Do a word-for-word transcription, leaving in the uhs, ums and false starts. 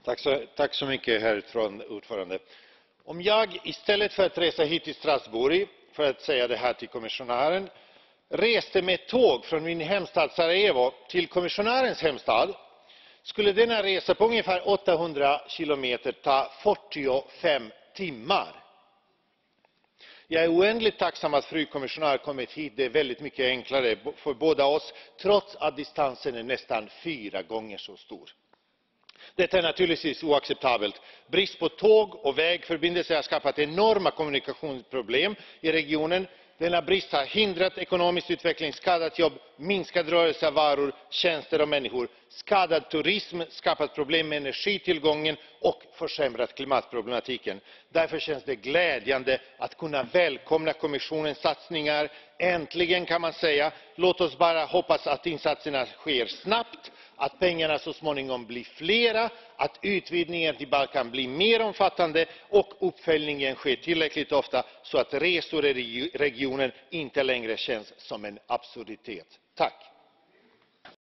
Tack så, tack så mycket, herr ordförande. Om jag istället för att resa hit till Strasbourg, för att säga det här till kommissionären, reste med tåg från min hemstad Sarajevo till kommissionärens hemstad, skulle denna resa på ungefär åttahundra kilometer ta fyrtiofem timmar. Jag är oändligt tacksam att fru kommissionär kommit hit. Det är väldigt mycket enklare för båda oss, trots att distansen är nästan fyra gånger så stor. Detta är naturligtvis oacceptabelt. Brist på tåg och vägförbindelser har skapat enorma kommunikationsproblem i regionen. Denna brist har hindrat ekonomisk utveckling, skadat jobb, minskad rörelse av varor, tjänster och människor, skadad turism, skapat problem med energitillgången och försämrat klimatproblematiken. Därför känns det glädjande att kunna välkomna kommissionens satsningar. Äntligen, kan man säga. Låt oss bara hoppas att insatserna sker snabbt, att pengarna så småningom blir flera, att utvidgningen till Balkan blir mer omfattande och uppföljningen sker tillräckligt ofta så att resor i regionen inte längre känns som en absurditet. Tack!